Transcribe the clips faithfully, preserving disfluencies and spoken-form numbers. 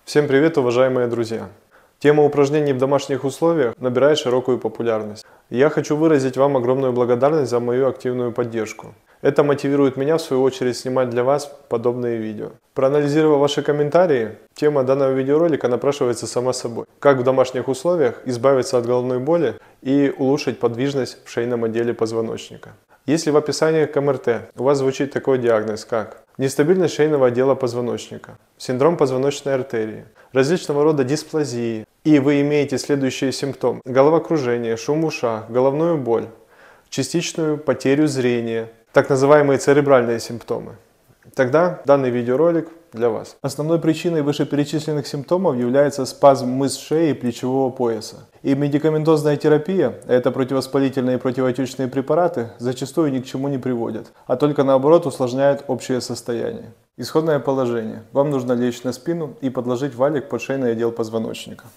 Всем привет, уважаемые друзья! Тема упражнений в домашних условиях набирает широкую популярность. И я хочу выразить вам огромную благодарность за мою активную поддержку. Это мотивирует меня в свою очередь снимать для вас подобные видео. Проанализировав ваши комментарии, тема данного видеоролика напрашивается сама собой. Как в домашних условиях избавиться от головной боли и улучшить подвижность в шейном отделе позвоночника. Если в описании к эм эр тэ у вас звучит такой диагноз, как нестабильность шейного отдела позвоночника, синдром позвоночной артерии, различного рода дисплазии, и вы имеете следующие симптомы: головокружение, шум в ушах, головную боль, частичную потерю зрения, так называемые церебральные симптомы, тогда данный видеоролик для вас. Основной причиной вышеперечисленных симптомов является спазм мышц шеи и плечевого пояса. И медикаментозная терапия, это противовоспалительные и противоотечные препараты, зачастую ни к чему не приводят, а только наоборот усложняют общее состояние. Исходное положение. Вам нужно лечь на спину и подложить валик под шейный отдел позвоночника.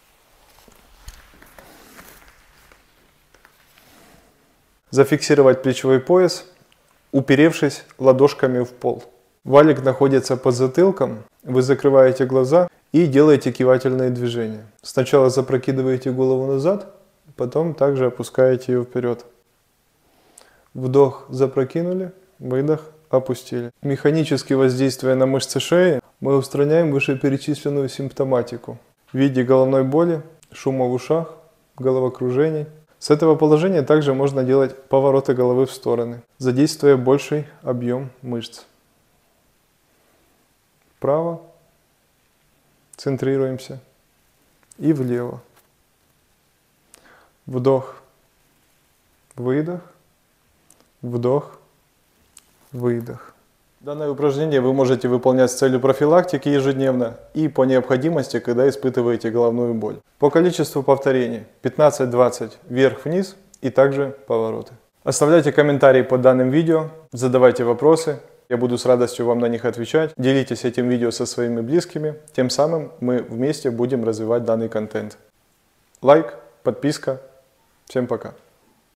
Зафиксировать плечевой пояс, уперевшись ладошками в пол. Валик находится под затылком, вы закрываете глаза и делаете кивательные движения. Сначала запрокидываете голову назад, потом также опускаете ее вперед. Вдох, запрокинули, выдох, опустили. Механически воздействуя на мышцы шеи, мы устраняем вышеперечисленную симптоматику в виде головной боли, шума в ушах, головокружений. С этого положения также можно делать повороты головы в стороны, задействуя больший объем мышц. Вправо, центрируемся, и влево. Вдох, выдох, вдох, выдох. Данное упражнение вы можете выполнять с целью профилактики ежедневно и по необходимости, когда испытываете головную боль. По количеству повторений пятнадцать-двадцать вверх-вниз и также повороты. Оставляйте комментарии под данным видео, задавайте вопросы. Я буду с радостью вам на них отвечать. Делитесь этим видео со своими близкими. Тем самым мы вместе будем развивать данный контент. Лайк, подписка. Всем пока.